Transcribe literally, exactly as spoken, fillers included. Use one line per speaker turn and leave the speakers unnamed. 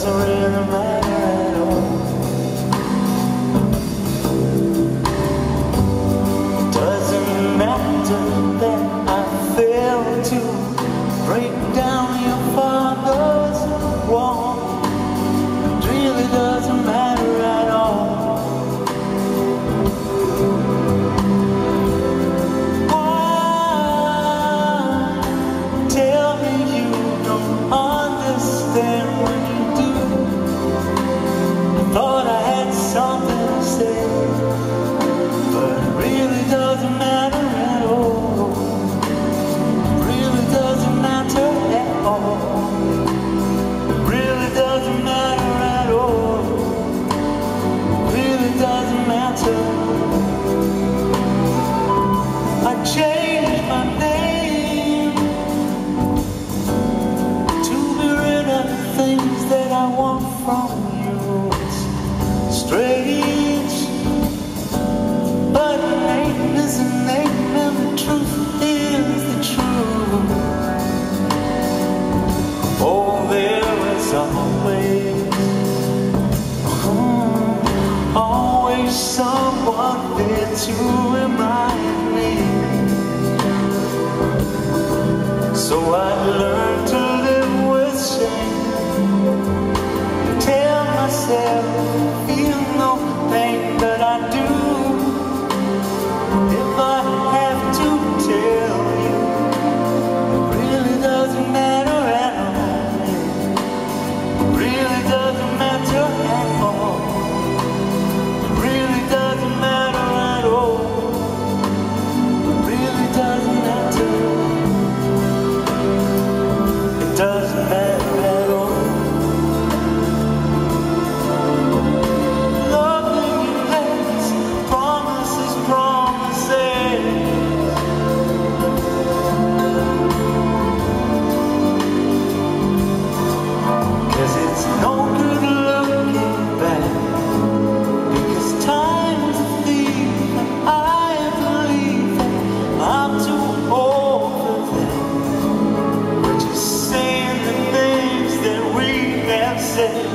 doesn't really matter at all. It doesn't matter that I failed to break down your father's wall. It really doesn't matter at all. Someone there to remind me. So I learned to live with shame. Tell myself, feel no pain, but I do. If I have to tell you, it really doesn't matter at all. It really doesn't matter at all. Say